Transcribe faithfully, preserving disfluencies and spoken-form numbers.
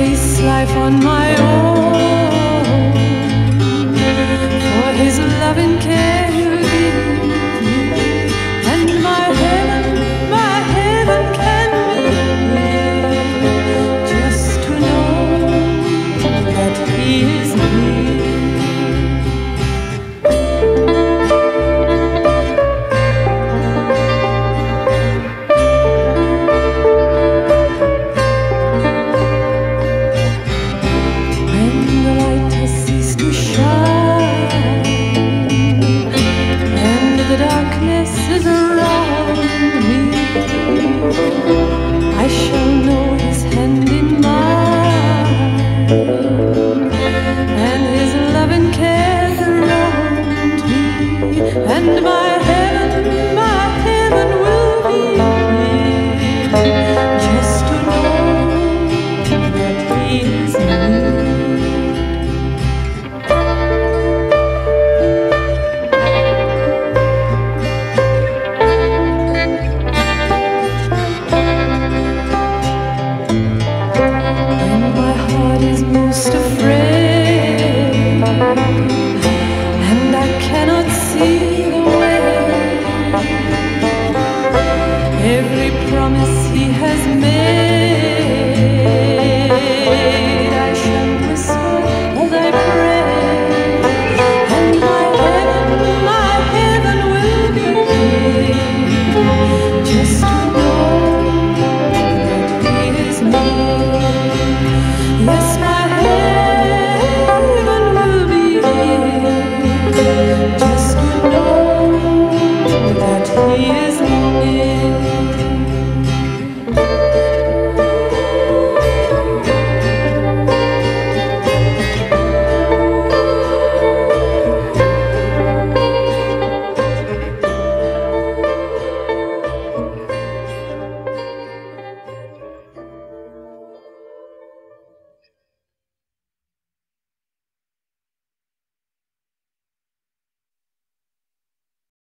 face life on my own, for his loving care he'll give me, and my heaven, my heaven can be just to know that he is near. Is around me, I shall know his hand in mine, and his loving care around me, and my heaven, my heaven will be here, just to know that he is near. Most afraid